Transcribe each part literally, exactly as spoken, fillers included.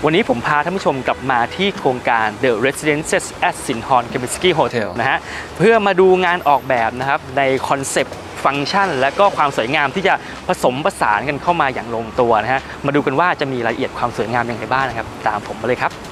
วันนี้ผมพาท่านผู้ชมกลับมาที่โครงการ The Residences at Sindhorn Kempinski Hotel นะฮะเพื่อมาดูงานออกแบบนะครับในคอนเซปต์ฟังก์ชันและก็ความสวยงามที่จะผสมผสานกันเข้ามาอย่างลงตัวนะฮะมาดูกันว่าจะมีรายละเอียดความสวยงามอย่างไรบ้างนะครับตามผมมาเลยครับ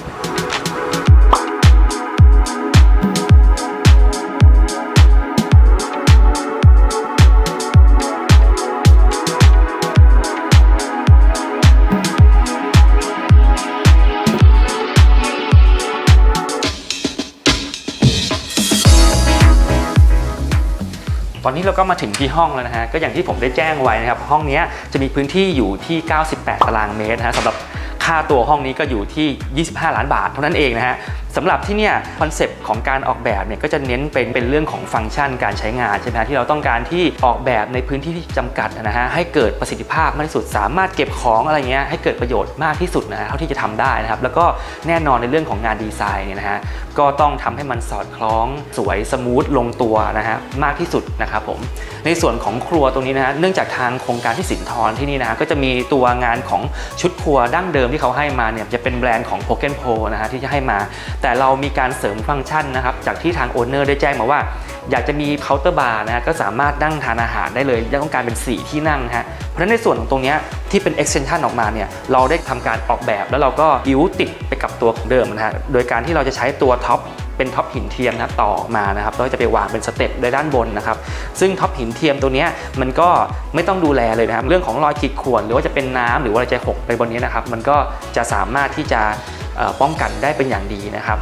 ตอนนี้เราก็มาถึงที่ห้องแล้วนะฮะก็อย่างที่ผมได้แจ้งไว้นะครับห้องนี้จะมีพื้นที่อยู่ที่เก้าสิบแปดตารางเมตรนะฮะสำหรับค่าตัวห้องนี้ก็อยู่ที่ยี่สิบห้าล้านบาทเท่านั้นเองนะฮะสำหรับที่เนี่ยคอนเซปต์ของการออกแบบเนี่ยก็จะเน้นเป็นเป็นเรื่องของฟังก์ชันการใช้งานใช่ไหมที่เราต้องการที่ออกแบบในพื้นที่ที่จำกัดนะฮะให้เกิดประสิทธิภาพมากที่สุดสามารถเก็บของอะไรเงี้ยให้เกิดประโยชน์มากที่สุดนะฮะเท่าที่จะทำได้นะครับแล้วก็แน่นอนในเรื่องของงานดีไซน์เนี่ยนะฮะก็ต้องทำให้มันสอดคล้องสวยสมูทลงตัวนะฮะมากที่สุดนะครับผมในส่วนของครัวตรงนี้นะฮะเนื่องจากทางโครงการที่สินทรที่นี่นะฮะก็จะมีตัวงานของชุดครัวดั้งเดิมที่เขาให้มาเนี่ยจะเป็นแบรนด์ของ โอ เค เอ็ม นะฮะที่จะให้มาแต่เรามีการเสริมฟังก์ชันนะครับจากที่ทางโอนเนอร์ได้แจ้งมาว่าอยากจะมีเคาน์เตอร์บาร์นะฮะก็สามารถนั่งทานอาหารได้เลยต้องการเป็นสี่ที่นั่งฮะเพราะฉะนั้นในส่วนของตรงนี้ที่เป็น extension ออกมาเนี่ยเราได้ทำการออกแบบแล้วเราก็บิ้วติดไปกับตัวของเดิมนะฮะโดยการที่เราจะใช้ตัวท็อปเป็นท็อปหินเทียมนะต่อมานะครับเราจะไปวางเป็นสเต็ปในด้านบนนะครับซึ่งท็อปหินเทียมตัวนี้มันก็ไม่ต้องดูแลเลยนะครับเรื่องของรอยขีดข่วนหรือว่าจะเป็นน้ำหรือว่าจะหกไปบนนี้นะครับมันก็จะสามารถที่จะป้องกันได้เป็นอย่างดีนะครับ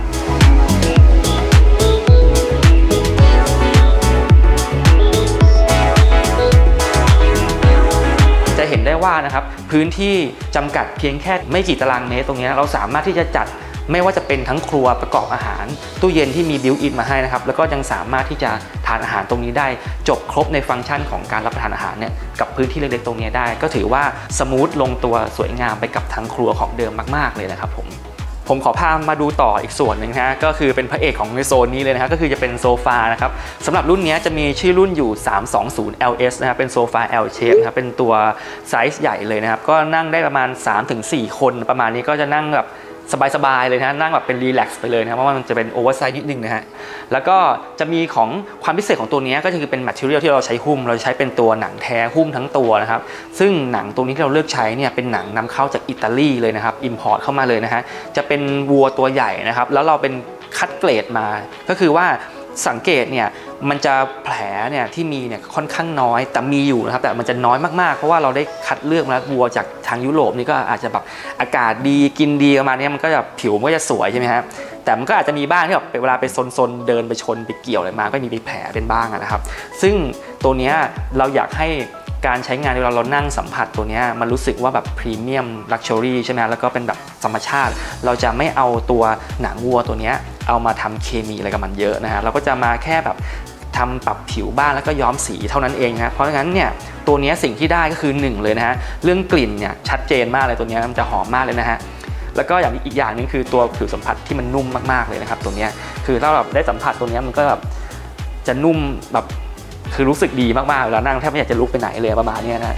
จะเห็นได้ว่านะครับพื้นที่จำกัดเพียงแค่ไม่กี่ตารางเมตรตรงนี้เราสามารถที่จะจัดไม่ว่าจะเป็นทั้งครัวประกอบอาหารตู้เย็นที่มีบิวต์อินมาให้นะครับแล้วก็ยังสามารถที่จะทานอาหารตรงนี้ได้จบครบในฟังก์ชันของการรับประทานอาหารเนี่ยกับพื้นที่เล็กๆตรงนี้ได้ก็ถือว่าสมูทลงตัวสวยงามไปกับทั้งครัวของเดิมมากๆเลยนะครับผมผมขอพามาดูต่ออีกส่วนหนึ่งฮะก็คือเป็นพระเอกของในโซนนี้เลยนะฮะก็คือจะเป็นโซฟานะครับสำหรับรุ่นนี้จะมีชื่อรุ่นอยู่สามสองศูนย์ แอล เอส นะครับเป็นโซฟา L shape นะครับเป็นตัวไซส์ใหญ่เลยนะครับก็นั่งได้ประมาณ สามถึงสี่ คนประมาณนี้ก็จะนั่งแบบสบายๆเลยนะนั่งแบบเป็นรีแลกซ์ไปเลยนะเพราะว่ามันจะเป็นโอเวอร์ไซส์นิดนึงนะฮะแล้วก็จะมีของความพิเศษของตัวนี้ก็คือเป็นแมททีเรียลที่เราใช้หุ้มเราใช้เป็นตัวหนังแท้หุ้มทั้งตัวนะครับซึ่งหนังตัวนี้ที่เราเลือกใช้เนี่ยเป็นหนังนำเข้าจากอิตาลีเลยนะครับอิมพอร์ตเข้ามาเลยนะฮะจะเป็นวัวตัวใหญ่นะครับแล้วเราเป็นคัดเกรดมาก็คือว่าสังเกตเนี่ยมันจะแผลเนี่ยที่มีเนี่ยค่อนข้างน้อยแต่มีอยู่นะครับแต่มันจะน้อยมากๆเพราะว่าเราได้คัดเลือกมาแล้ววัวจากทางยุโรปนี่ก็อาจจะแบบอากาศดีกินดีประมาณนี้มันก็จะผิวมันก็จะสวยใช่ไหมครับแต่มันก็อาจจะมีบ้างที่แบบเวลาไปซนๆเดินไปชนไปเกี่ยวอะไรมาก็มีแผลเป็นบ้างนะครับซึ่งตัวนี้เราอยากให้การใช้งานเวลาเรานั่งสัมผัสตัวนี้มันรู้สึกว่าแบบพรีเมียมลักชัวรี่ใช่ไหมแล้วก็เป็นแบบธรรมชาติเราจะไม่เอาตัวหนังวัวตัวนี้เอามาทำเคมีอะไรกับมันเยอะนะฮะเราก็จะมาแค่แบบทำปรับผิวบ้างแล้วก็ย้อมสีเท่านั้นเองนะเพราะฉะนั้นเนี่ยตัวนี้สิ่งที่ได้ก็คือหนึ่งเลยนะฮะเรื่องกลิ่นเนี่ยชัดเจนมากเลยตัวนี้มันจะหอมมากเลยนะฮะแล้วก็อย่างอีกอย่างนึงคือตัวผิวสัมผัสที่มันนุ่มมากๆเลยนะครับตัวนี้คือถ้าเราได้สัมผัสตัวนี้มันก็แบบจะนุ่มแบบคือรู้สึกดีมากๆเวลานั่งแทบไม่อยากจะลุกไปไหนเลยประมาณนี้นะ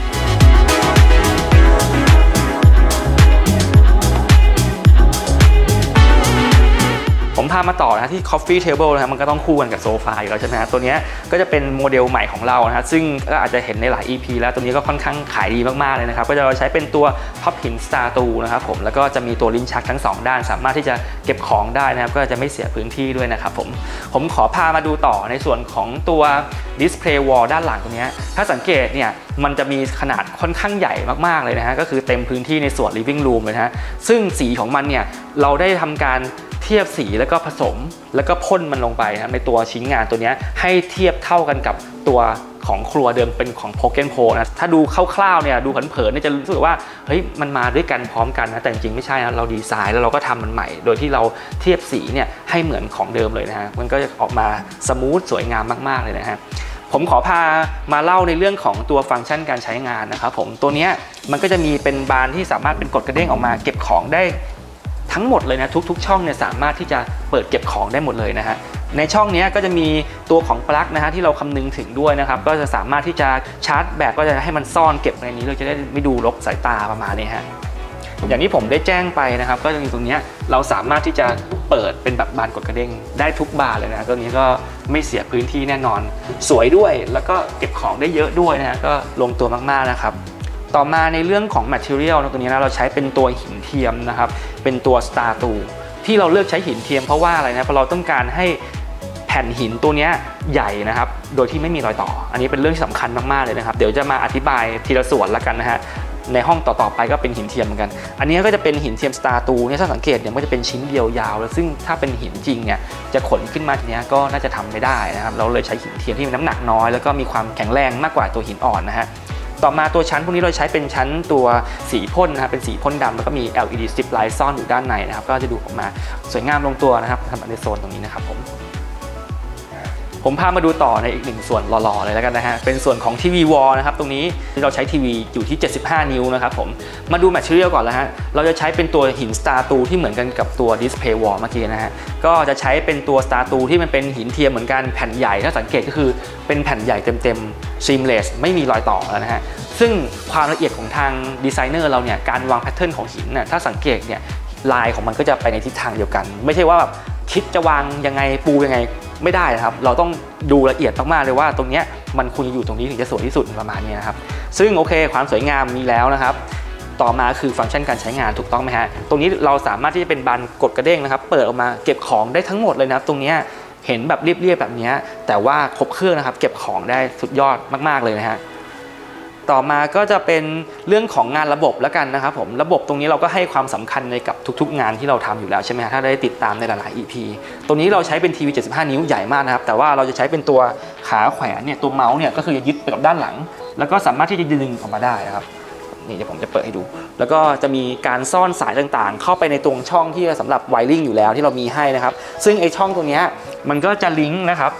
ผมพามาต่อนะที่ Coffee Table นะมันก็ต้องคู่กันกับโซฟาอยู่แล้วใช่ไหมฮะตัวนี้ก็จะเป็นโมเดลใหม่ของเรานะฮะซึ่งก็อาจจะเห็นในหลาย อี พี แล้วตัวนี้ก็ค่อนข้างขายดีมากๆเลยนะครับก็จะใช้เป็นตัวท็อปหินสตาร์ตูนะครับผมแล้วก็จะมีตัวลิ้นชักทั้งสองด้านสามารถที่จะเก็บของได้นะครับก็จะไม่เสียพื้นที่ด้วยนะครับผมผมขอพามาดูต่อในส่วนของตัวดิสเพลย์วอลด้านหลังตรงนี้ถ้าสังเกตเนี่ยมันจะมีขนาดค่อนข้างใหญ่มากๆเลยนะฮะก็คือเต็มพื้นที่ในส่วน living room เลยนะฮะซึ่งสีของมันเนี่ยเราได้ทำการเทียบสีแล้วก็ผสมแล้วก็พ่นมันลงไปนะในตัวชิ้นงานตัวนี้ให้เทียบเท่ากันกับตัวของครัวเดิมเป็นของ โอ เค เอ็ม นะถ้าดูคร่าวๆเนี่ยดูเผินๆเนี่ยจะรู้สึกว่าเฮ้ยมันมาด้วยกันพร้อมกันนะแต่จริงๆไม่ใช่นะเราดีไซน์แล้วเราก็ทำมันใหม่โดยที่เราเทียบสีเนี่ยให้เหมือนของเดิมเลยนะฮะมันก็จะออกมาสมูทสวยงามมากๆเลยนะฮะผมขอพามาเล่าในเรื่องของตัวฟังก์ชันการใช้งานนะครับผมตัวนี้มันก็จะมีเป็นบานที่สามารถเป็นกดกระเด้งออกมาเก็บของได้ทั้งหมดเลยนะทุกๆช่องเนี่ยสามารถที่จะเปิดเก็บของได้หมดเลยนะฮะในช่องนี้ก็จะมีตัวของปลั๊กนะฮะที่เราคำนึงถึงด้วยนะครับก็จะสามารถที่จะชาร์จแบตก็จะให้มันซ่อนเก็บในนี้เราจะได้ไม่ดูรกสายตาประมาณนี้ฮะอย่างที่ผมได้แจ้งไปนะครับก็จะมีตรงนี้เราสามารถที่จะเปิดเป็นแบบบานกดกระเด้งได้ทุกบานเลยนะตัวนี้ก็ไม่เสียพื้นที่แน่นอนสวยด้วยแล้วก็เก็บของได้เยอะด้วยนะก็ลงตัวมากๆนะครับต่อมาในเรื่องของ material ตัวนี้นะเราใช้เป็นตัวหินเทียมนะครับเป็นตัว Star ทูที่เราเลือกใช้หินเทียมเพราะว่าอะไรนะเพราะเราต้องการให้แผ่นหินตัวนี้ใหญ่นะครับโดยที่ไม่มีรอยต่ออันนี้เป็นเรื่องสำคัญมากๆเลยนะครับเดี๋ยวจะมาอธิบายทีละส่วนละกันนะฮะในห้องต่อๆไปก็เป็นหินเทียมเหมือนกันอันนี้ก็จะเป็นหินเทียม Star ทูเนี่ยถ้าสังเกตเนี่ยมันจะเป็นชิ้นเดียวยาวแล้วซึ่งถ้าเป็นหินจริงเนี่ยจะขนขึ้นมาทีนี้ก็น่าจะทำไม่ได้นะครับเราเลยใช้หินเทียมที่มีน้ำหนักน้อยแล้วก็มีความแข็งแรงมากกว่าตัวหินอ่อนนะฮะต่อมาตัวชั้นพวกนี้เราใช้เป็นชั้นตัวสีพ่นนะครับเป็นสีพ่นดำแล้วก็มี แอล อี ดี strip light ซ่อนอยู่ด้านในนะครับก็จะดูออกมาสวยงามลงตัวนะครับสำหรับในโซนตรงนี้นะครับผมผมพามาดูต่อในอีกหนึ่งส่วนหล่อๆเลยแล้วกันนะฮะเป็นส่วนของทีวีวอลนะครับตรงนี้เราใช้ทีวีอยู่ที่เจ็ดสิบห้านิ้วนะครับผมมาดูแมทเทอเรียลก่อนแล้วฮะเราจะใช้เป็นตัวหิน Star ทูที่เหมือนกันกับตัว Display Wall เมื่อกี้นะฮะก็จะใช้เป็นตัว Star ทูที่มันเป็นหินเทียมเหมือนกันแผ่นใหญ่ถ้าสังเกตก็คือเป็นแผ่นใหญ่เต็มๆ seamless ไม่มีรอยต่อแล้วนะฮะซึ่งความละเอียดของทางดีไซเนอร์เราเนี่ยการวางแพทเทิร์นของหินน่ะถ้าสังเกตเนี่ยลายของมันก็จะไปในทิศทางเดียวกันไม่ใช่ว่าแบบคิดจะวางยังไงปูยังไงไม่ได้นะครับเราต้องดูละเอียดมากๆเลยว่าตรงนี้มันควรจะอยู่ตรงนี้ถึงจะสวยที่สุดประมาณนี้นะครับซึ่งโอเคความสวยงามมีแล้วนะครับต่อมาคือฟังก์ชันการใช้งานถูกต้องไหมฮะตรงนี้เราสามารถที่จะเป็นบานกดกระเด้งนะครับเปิดออกมาเก็บของได้ทั้งหมดเลยนะตรงนี้เห็นแบบเรียบๆแบบนี้แต่ว่าครบเครื่องนะครับเก็บของได้สุดยอดมากๆเลยนะฮะต่อมาก็จะเป็นเรื่องของงานระบบแล้วกันนะครับผมระบบตรงนี้เราก็ให้ความสำคัญในกับทุกๆงานที่เราทำอยู่แล้วใช่ไหมฮะถ้าได้ติดตามในหลายๆ อี พี ตรงนี้เราใช้เป็นทีวีเจ็ดสิบห้านิ้วใหญ่มากนะครับแต่ว่าเราจะใช้เป็นตัวขาแขวนเนี่ยตัวเมาส์เนี่ยก็คือจะยึดไปกับด้านหลังแล้วก็สามารถที่จะดึงออกมาได้นะครับนี่เดี๋ยวผมจะเปิดให้ดูแล้วก็จะมีการซ่อนสายต่างๆเข้าไปในตรงช่องที่สำหรับไวริ่งอยู่แล้วที่เรามีให้นะครับซึ่งไอช่องตรงนี้มันก็จะลิงก์นะครับ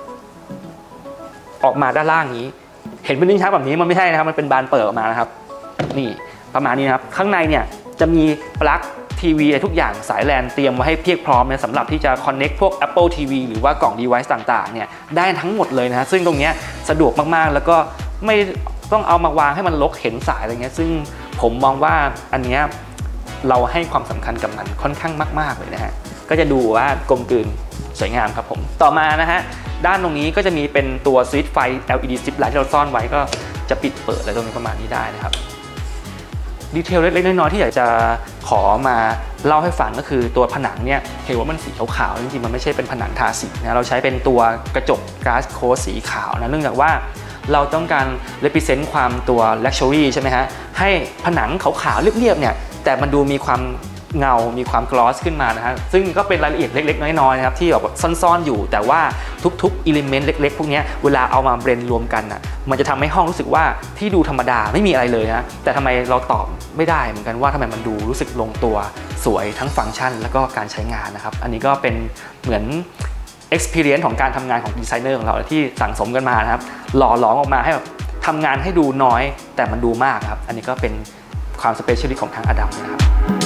ออกมาด้านล่างนี้เห็นเป็นลิ้นชักแบบนี้มันไม่ใช่นะครับมันเป็นบานเปิดออกมานะครับนี่ประมาณนี้นะครับข้างในเนี่ยจะมีปลั๊กทีวีทุกอย่างสายแลนเตรียมไว้ให้เพียบพร้อมนะสำหรับที่จะ connect พวก Apple ที วี หรือว่ากล่อง device ต่างๆเนี่ยได้ทั้งหมดเลยนะฮะซึ่งตรงนี้สะดวกมากๆแล้วก็ไม่ต้องเอามาวางให้มันรกเห็นสายอะไรเงี้ยซึ่งผมมองว่าอันนี้เราให้ความสำคัญกับมันค่อนข้างมากๆเลยนะฮะก็จะดูว่ากลมกลืนสวยงามครับผมต่อมานะฮะด้านตรงนี้ก็จะมีเป็นตัวสวิตช์ไฟ แอล อี ดี strip light ที่เราซ่อนไว้ก็จะปิดเปิดอะไรตรงนี้ประมาณนี้ได้นะครับดีเทลเล็กๆน้อยๆที่อยากจะขอมาเล่าให้ฟังก็คือตัวผนังเนี่ยเห็นว่ามันสีขาวๆจริงๆมันไม่ใช่เป็นผนังทาสีนะเราใช้เป็นตัวกระจกก๊าซโค้ดสีขาวนะเนื่องจากว่าเราต้องการ represent ความตัว luxury ใช่ไหมฮะให้ผนังขาวๆเรียบๆเนี่ยแต่มันดูมีความเงามีความกลอสขึ้นมานะฮะซึ่งก็เป็นรายละเอียดเล็กๆน้อยๆนะครับที่แบบซ่อนๆอยู่แต่ว่าทุกๆอิเลเมนต์เล็กๆพวกนี้เวลาเอามาเบรนด์รวมกันอ่ะมันจะทำให้ห้องรู้สึกว่าที่ดูธรรมดาไม่มีอะไรเลยนะแต่ทำไมเราตอบไม่ได้เหมือนกันว่าทำไมมันดูรู้สึกลงตัวสวยทั้งฟังก์ชันแล้วก็การใช้งานนะครับอันนี้ก็เป็นเหมือน experience ของการทำงานของดีไซเนอร์ของเราที่สั่งสมกันมานะครับหล่อหลอมออกมาให้แบบทำงานให้ดูน้อยแต่มันดูมากครับอันนี้ก็เป็นความสเปเชียลิสต์ของทางอดัมนะครับ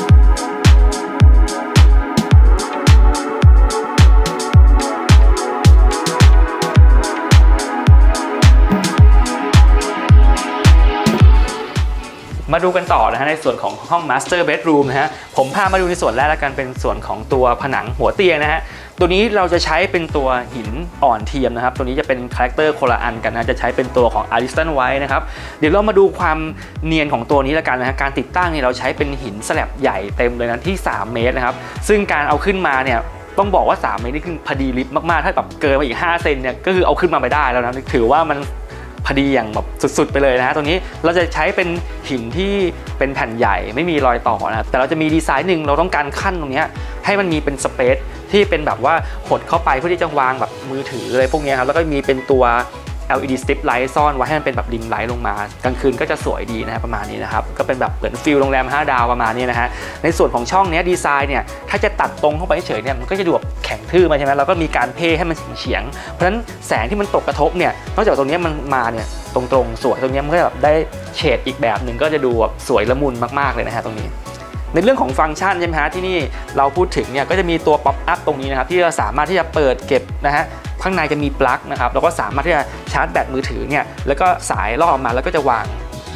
มาดูกันต่อนะฮะในส่วนของห้อง Master Bedroom นะฮะผมพามาดูในส่วนแรกแล้วกันเป็นส่วนของตัวผนังหัวเตียงนะฮะตัวนี้เราจะใช้เป็นตัวหินอ่อนเทียมนะครับตัวนี้จะเป็นคาแรคเตอร์คนละอันกันนะจะใช้เป็นตัวของ Ariston White นะครับเดี๋ยวเรามาดูความเนียนของตัวนี้แล้วกันนะฮะการติดตั้งเนี่ยเราใช้เป็นหินสแลบใหญ่เต็มเลยนะที่สามเมตรนะครับซึ่งการเอาขึ้นมาเนี่ยต้องบอกว่าสามเมตรนี่คือพอดีลิฟต์มากๆถ้าแบบเกินมาอีกห้าเซนเนี่ยก็คือเอาขึ้นมาไม่ได้แล้วนะถือว่ามันพอดีอย่างแบบสุดๆไปเลยนะฮะตรงนี้เราจะใช้เป็นหินที่เป็นแผ่นใหญ่ไม่มีรอยต่อนะแต่เราจะมีดีไซน์หนึ่งเราต้องการขั้นตรงนี้ให้มันมีเป็นสเปซที่เป็นแบบว่าหดเข้าไปเพื่อที่จะวางแบบมือถืออะไรพวกนี้ครับแล้วก็มีเป็นตัว แอล อี ดี strip light ซ่อนไว้ให้มันเป็นแบบริมไลท์ลงมากลางคืนก็จะสวยดีนะฮะประมาณนี้นะครับก็เป็นแบบเหมือนฟิลโรงแรมห้าดาวประมาณนี้นะฮะในส่วนของช่องนี้ดีไซน์เนี่ยถ้าจะตัดตรงเข้าไปเฉยเนี่ยมันก็จะดูแบบแข็งทื่อมาใช่ไหมเราก็มีการเพ่ให้มันเฉียงเพราะฉะนั้นแสงที่มันตกกระทบเนี่ยนอกจากตรงนี้มันมาเนี่ยตรงๆสวยตรงนี้มันก็แบบได้เฉดอีกแบบหนึ่งก็จะดูแบบสวยละมุนมากๆเลยนะฮะตรงนี้ในเรื่องของฟังก์ชันใช่ไหมฮะที่นี่เราพูดถึงเนี่ยก็จะมีตัวป๊อปอัพตรงนี้นะครับที่เราสามารถที่จะเปิดเก็บนะฮะข้างในจะมีปลั๊กนะครับแล้วก็สามารถที่จะชาร์จแบตมือถือเนี่ยแล้วก็สายล่อออกมาแล้วก็จะวาง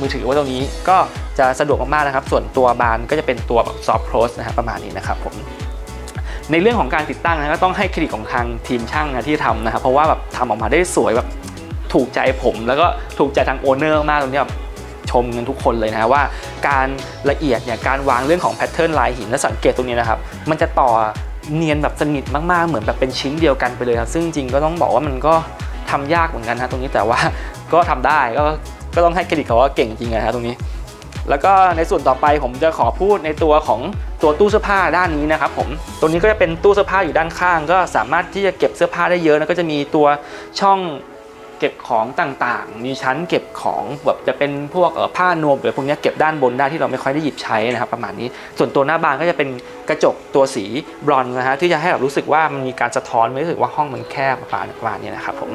มือถือไว้ตรงนี้ก็จะสะดวกมากๆนะครับส่วนตัวบานก็จะเป็นตัวแบบซอฟต์โคลสนะครับประมาณนี้นะครับผมในเรื่องของการติดตั้งนะก็ต้องให้เครดิตของทางทีมช่างนะที่ทำนะครับเพราะว่าแบบทำออกมาได้สวยแบบถูกใจผมแล้วก็ถูกใจทางโอเนอร์มากตรงนี้แบบชมกันทุกคนเลยนะว่าการละเอียดเนี่ยการวางเรื่องของแพทเทิร์นลายหินและสังเกตตรงนี้นะครับมันจะต่อเนียนแบบสนิทมากๆเหมือนแบบเป็นชิ้นเดียวกันไปเลยครับซึ่งจริงก็ต้องบอกว่ามันก็ทำยากเหมือนกันนะตรงนี้แต่ว่าก็ทำได้ก็ก็ต้องให้เครดิตเขาว่าเก่งจริงนะตรงนี้แล้วก็ในส่วนต่อไปผมจะขอพูดในตัวของตัวตู้เสื้อผ้าด้านนี้นะครับผมตรงนี้ก็จะเป็นตู้เสื้อผ้าอยู่ด้านข้างก็สามารถที่จะเก็บเสื้อผ้าได้เยอะแล้วก็จะมีตัวช่องเก็บของต่างๆมีชั้นเก็บของแบบจะเป็นพวกผ้านวมหรือพวกนี้เก็บด้านบนได้ที่เราไม่ค่อยได้หยิบใช้นะครับประมาณนี้ส่วนตัวหน้าบานก็จะเป็นกระจกตัวสีบรอนซ์นะฮะที่จะให้เรารู้สึกว่ามันมีการสะท้อนไม่รู้สึกว่าห้องมันแคบประมาณนี้นะครับผม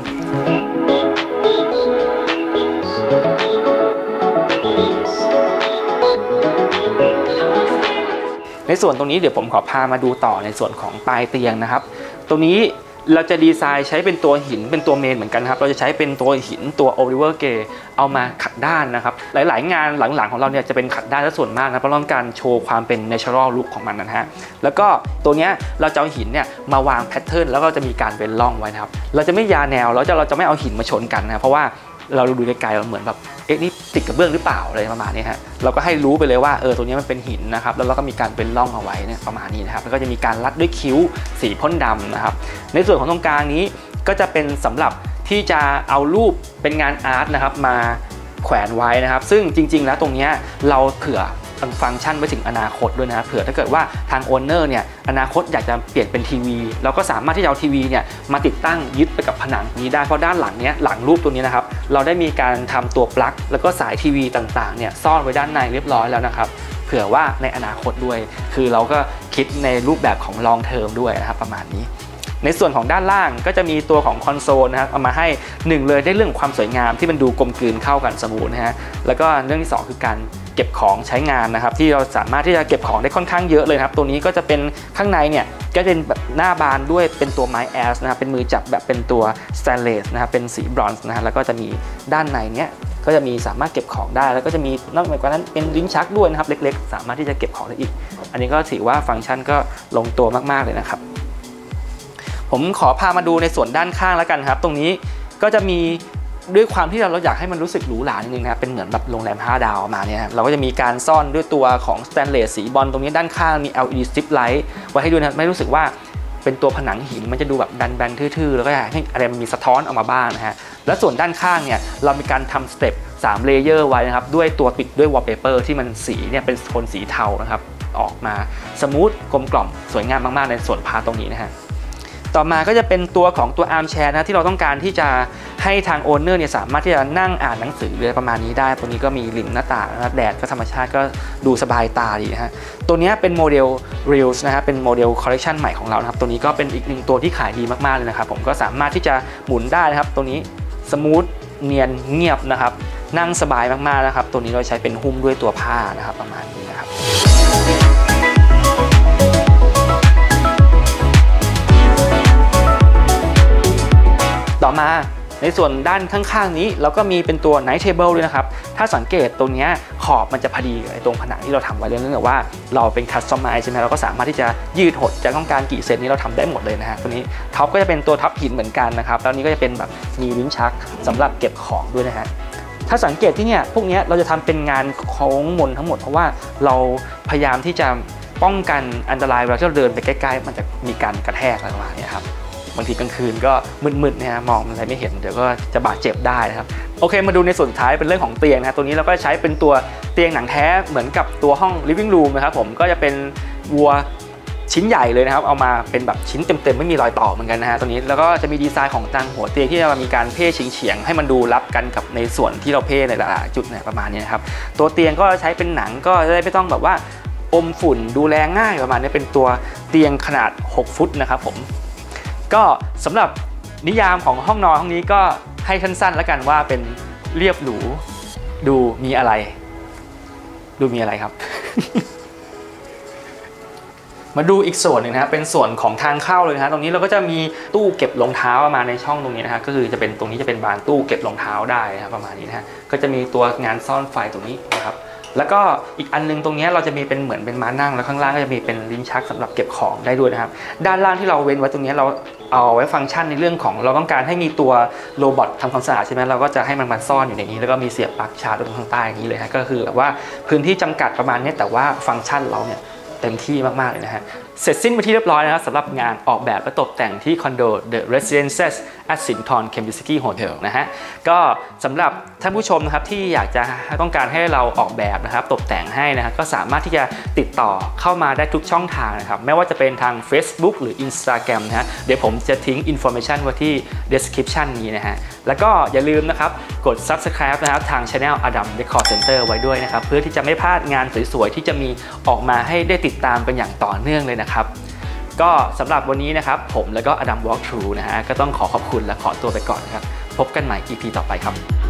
ในส่วนตรงนี้เดี๋ยวผมขอพามาดูต่อในส่วนของปลายเตียงนะครับตรงนี้เราจะดีไซน์ใช้เป็นตัวหินเป็นตัวเมนเหมือนกันครับเราจะใช้เป็นตัวหินตัวโอลิเวอร์เกย์เอามาขัดด้านนะครับหลายๆงานหลังๆของเราเนี่ยจะเป็นขัดด้านและส่วนมากนะเพราะต้องการโชว์ความเป็น natural look ของมันนะฮะแล้วก็ตัวนี้เราจะเอาหินเนี่ยมาวางแพทเทิร์นแล้วก็จะมีการเว้นร่องไว้นะครับเราจะไม่ยาแนวเราจะเราจะไม่เอาหินมาชนกันนะเพราะว่าเราดูไกลๆเราเหมือนแบบเอ๊ะนี่ติดกระเบื้องหรือเปล่าอะไรประมาณนี้ฮะเราก็ให้รู้ไปเลยว่าเออตัวนี้มันเป็นหินนะครับแล้วเราก็มีการเป็นร่องเอาไว้เนี่ยประมาณนี้นะครับแล้วก็จะมีการลัดด้วยคิ้วสีพ่นดำนะครับในส่วนของตรงกลางนี้ก็จะเป็นสำหรับที่จะเอารูปเป็นงานอาร์ตนะครับมาแขวนไว้นะครับซึ่งจริงๆแล้วตรงนี้เราเผื่อฟังก์ชันไปถึงอนาคตด้วยนะเผื่อถ้าเกิดว่าทางโอนเนอร์เนี่ยอนาคตอยากจะเปลี่ยนเป็นทีวีเราก็สามารถที่จะเอาทีวีเนี่ยมาติดตั้งยึดไปกับผนังนี้ได้เพราะด้านหลังเนี้ยหลังรูปตัวนี้นะครับเราได้มีการทำตัวปลั๊กแล้วก็สายทีวีต่างๆเนี่ยซ่อนไว้ด้านในเรียบร้อยแล้วนะครับเผื่อว่าในอนาคตด้วยคือเราก็คิดในรูปแบบของ long term ด้วยนะครับประมาณนี้ในส่วนของด้านล่างก็จะมีตัวของคอนโซลนะครับเอามาให้หนึ่งเลยได้เรื่องความสวยงามที่มันดูกลมกลืนเข้ากันสมูทนะฮะแล้วก็เรื่องที่สองคือการเก็บของใช้งานนะครับที่เราสามารถที่จะเก็บของได้ค่อนข้างเยอะเลยครับตัวนี้ก็จะเป็นข้างในเนี่ยก็เป็นแบบหน้าบานด้วยเป็นตัวไม้แอสนะครับเป็นมือจับแบบเป็นตัวสแตนเลสนะครับเป็นสีบรอนซ์นะฮะแล้วก็จะมีด้านในเนี้ยก็จะมีสามารถเก็บของได้แล้วก็จะมีนอกจากนั้นเป็นลิ้นชักด้วยนะครับเล็กๆสามารถที่จะเก็บของได้อีกอันนี้ก็ถือว่าฟังก์ชันก็ลงตัวมากๆเลยนะครับผมขอพามาดูในส่วนด้านข้างแล้วกันครับตรงนี้ก็จะมีด้วยความที่เราเราอยากให้มันรู้สึกหรูหรานิดนึงนะครับเป็นเหมือนแบบโรงแรมห้าดาวมาเนี่ยเราก็จะมีการซ่อนด้วยตัวของสแตนเลสสีบอลตรงนี้ด้านข้างมี แอล อี ดี strip light ไว้ให้ดูนะไม่รู้สึกว่าเป็นตัวผนังหินมันจะดูแบบแบนๆทื่อๆแล้วก็ให้อะไรมันมีสะท้อนออกมาบ้างนะฮะและส่วนด้านข้างเนี่ยเรามีการทำสเต็ปสามเลเยอร์ไว้นะครับด้วยตัวปิดด้วยวอลเปเปอร์ที่มันสีเนี่ยเป็นโทนสีเทานะครับออกมาสมูทกลมกล่อมสวยงามมากๆในส่วนพาร์ตตรงนี้นะฮะต่อมาก็จะเป็นตัวของตัวอาร์มแชร์นะที่เราต้องการที่จะให้ทางโอนเนอร์เนี่ยสามารถที่จะนั่งอ่านหนังสือเลยประมาณนี้ได้ตัวนี้ก็มีริมหน้าต่างนะแดดก็ธรรมชาติก็ดูสบายตาดีนะฮะตัวนี้เป็นโมเดล Reels นะฮะเป็นโมเดลคอลเลคชันใหม่ของเรานะครับตัวนี้ก็เป็นอีกหนึ่งตัวที่ขายดีมากๆเลยนะครับผมก็สามารถที่จะหมุนได้นะครับตัวนี้สมูทเนียนเงียบนะครับนั่งสบายมากๆนะครับตัวนี้เราใช้เป็นหุ้มด้วยตัวผ้านะครับประมาณนี้นะครับต่อมาในส่วนด้านข้างๆนี้เราก็มีเป็นตัว Night Table ด้วยนะครับถ้าสังเกตตรงนี้ขอบมันจะพอดีกับตรงผนังที่เราทำไว้เรื่องจากว่าเราเป็น Customize ใช่ไหมเราก็สามารถที่จะยืดหดจะต้องการกี่เซนนี้เราทำได้หมดเลยนะฮะตัวนี้ท็อปก็จะเป็นตัวท็อปหินเหมือนกันนะครับแล้วนี้ก็จะเป็นแบบมีลิ้นชักสำหรับเก็บของด้วยนะฮะถ้าสังเกตที่เนี่ยพวกนี้เราจะทำเป็นงานโค้งมนทั้งหมดเพราะว่าเราพยายามที่จะป้องกันอันตรายเวลาที่เราเดินไปใกล้ๆมันจะมีการกระแทกอะไรประมาณนี้ครับบางทีกลางคืนก็มืดๆนะฮะมองอะไรไม่เห็นเดี๋ยวก็จะบาดเจ็บได้นะครับโอเคมาดูในส่วนสุดท้ายเป็นเรื่องของเตียงนะตัวนี้เราก็ใช้เป็นตัวเตียงหนังแท้เหมือนกับตัวห้อง living room นะครับผมก็จะเป็นวัวชิ้นใหญ่เลยนะครับเอามาเป็นแบบชิ้นเต็มๆไม่มีรอยต่อเหมือนกันนะฮะตัวนี้แล้วก็จะมีดีไซน์ของตังหัวเตียงที่จะมีการเพ่เฉียงๆให้มันดูรับกันกับในส่วนที่เราเพ่ในหลายจุดเนี่ยประมาณนี้นะครับตัวเตียงก็ใช้เป็นหนังก็จะได้ไม่ต้องแบบว่าอมฝุ่นดูแลง่ายประมาณนี้เป็นตัวเตียงขนาดหกฟุตนะครับผมก็สำหรับนิยามของห้องนอนห้องนี้ก็ให้สั้นๆแล้วกันว่าเป็นเรียบหรูดูมีอะไรดูมีอะไรครับมาดูอีกส่วนหนึ่งนะครับเป็นส่วนของทางเข้าเลยนะตรงนี้เราก็จะมีตู้เก็บรองเท้ามาในช่องตรงนี้นะฮะก็คือจะเป็นตรงนี้จะเป็นบานตู้เก็บรองเท้าได้นะครับประมาณนี้นะฮะก็จะมีตัวงานซ่อนไฟตรงนี้นะครับแล้วก็อีกอันนึงตรงนี้เราจะมีเป็นเหมือนเป็นม้านั่งแล้วข้างล่างก็จะมีเป็นลิ้นชักสำหรับเก็บของได้ด้วยนะครับด้านล่างที่เราเว้นไว้ตรงนี้เราเอาไว้ฟังก์ชันในเรื่องของเราต้องการให้มีตัวโรบอททำความสะอาดใช่ไหมเราก็จะให้มันมันซ่อนอยู่ในนี้แล้วก็มีเสียบปลั๊กชาร์จตรงข้างใต้อย่างนี้เลยฮะก็คือแบบว่าพื้นที่จำกัดประมาณนี้แต่ว่าฟังก์ชันเราเนี่ยเต็มที่มากๆเลยนะฮะเสร็จสิ้นไปที่เรียบร้อยนะครับสำหรับงานออกแบบและตกแต่งที่คอนโด The Residences at Sindhorn Kempinski Hotel นะฮะก็สำหรับท่านผู้ชมนะครับที่อยากจะต้องการให้เราออกแบบนะครับตกแต่งให้นะครับก็สามารถที่จะติดต่อเข้ามาได้ทุกช่องทางนะครับไม่ว่าจะเป็นทาง Facebook หรือ Instagram นะฮะเดี๋ยวผมจะทิ้ง information ไว้ที่ description นี้นะฮะแล้วก็อย่าลืมนะครับกด Subscribe นะครับทาง Channel Adam Decor Center ไว้ด้วยนะครับเพื่อที่จะไม่พลาดงานสวยๆที่จะมีออกมาให้ได้ติดตามกันอย่างต่อเนื่องเลยนะครับก็สำหรับวันนี้นะครับผมแล้วก็ Adam Walk Through นะฮะก็ต้องขอขอบคุณและขอตัวไปก่อนครับพบกันใหม่ อี พี ต่อไปครับ